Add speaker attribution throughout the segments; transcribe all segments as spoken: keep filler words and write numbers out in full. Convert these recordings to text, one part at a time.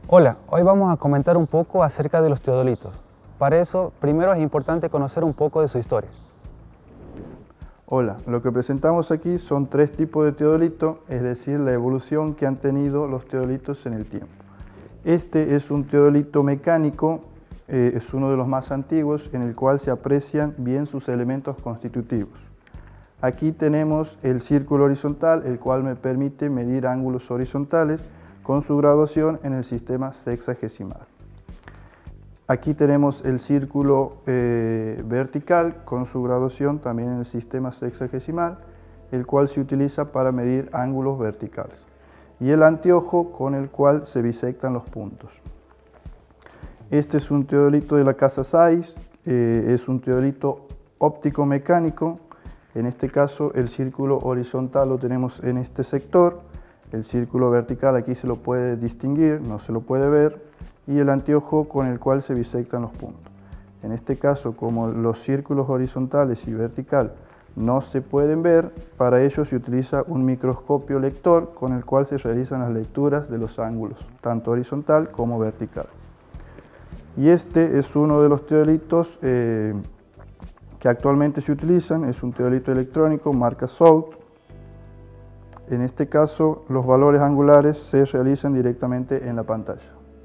Speaker 1: Hola, hoy vamos a comentar un poco acerca de los teodolitos. Para eso, primero es importante conocer un poco de su historia.
Speaker 2: Hola, lo que presentamos aquí son tres tipos de teodolito, es decir, la evolución que han tenido los teodolitos en el tiempo. Este es un teodolito mecánico, eh, es uno de los más antiguos, en el cual se aprecian bien sus elementos constitutivos. Aquí tenemos el círculo horizontal, el cual me permite medir ángulos horizontales con su graduación en el sistema sexagesimal. Aquí tenemos el círculo eh, vertical con su graduación también en el sistema sexagesimal, el cual se utiliza para medir ángulos verticales. Y el anteojo con el cual se bisectan los puntos. Este es un teodolito de la casa Zeiss, eh, es un teodolito óptico-mecánico. En este caso el círculo horizontal lo tenemos en este sector, el círculo vertical aquí se lo puede distinguir, no se lo puede ver, y el anteojo con el cual se bisectan los puntos. En este caso, como los círculos horizontales y vertical no se pueden ver, para ello se utiliza un microscopio lector con el cual se realizan las lecturas de los ángulos, tanto horizontal como vertical. Y este es uno de los teodolitos eh, que actualmente se utilizan, es un teodolito electrónico marca South. En este caso, los valores angulares se realizan directamente en la pantalla.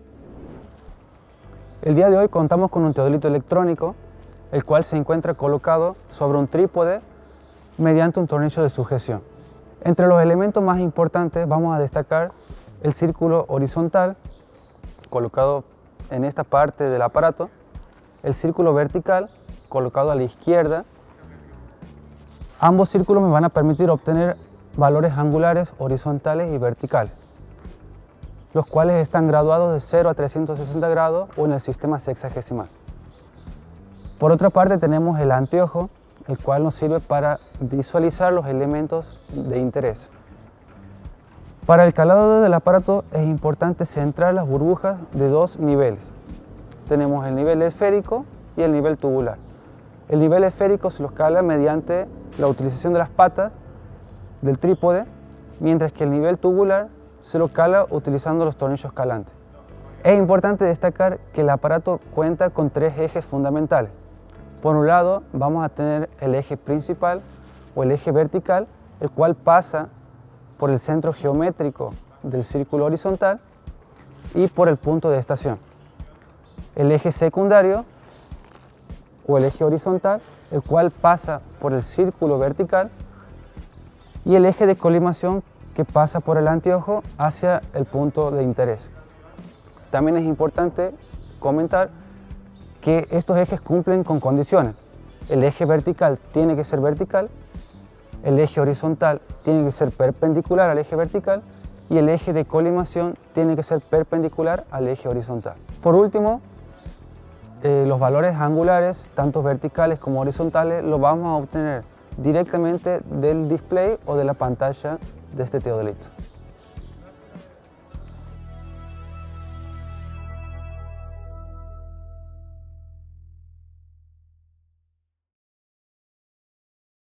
Speaker 1: El día de hoy contamos con un teodolito electrónico, el cual se encuentra colocado sobre un trípode mediante un tornillo de sujeción. Entre los elementos más importantes vamos a destacar el círculo horizontal, colocado en esta parte del aparato, el círculo vertical, colocado a la izquierda. Ambos círculos me van a permitir obtener valores angulares horizontales y verticales, los cuales están graduados de cero a trescientos sesenta grados o en el sistema sexagesimal. Por otra parte tenemos el anteojo, el cual nos sirve para visualizar los elementos de interés. Para el calado del aparato es importante centrar las burbujas de dos niveles. Tenemos el nivel esférico y el nivel tubular. El nivel esférico se los cala mediante la utilización de las patas del trípode, mientras que el nivel tubular se lo cala utilizando los tornillos calantes. Es importante destacar que el aparato cuenta con tres ejes fundamentales. Por un lado vamos a tener el eje principal o el eje vertical, el cual pasa por el centro geométrico del círculo horizontal y por el punto de estación. El eje secundario o el eje horizontal, el cual pasa por el círculo vertical, y el eje de colimación que pasa por el anteojo hacia el punto de interés. También es importante comentar que estos ejes cumplen con condiciones. El eje vertical tiene que ser vertical, el eje horizontal tiene que ser perpendicular al eje vertical y el eje de colimación tiene que ser perpendicular al eje horizontal. Por último, eh, los valores angulares, tanto verticales como horizontales, los vamos a obtener directamente del display o de la pantalla de este teodolito.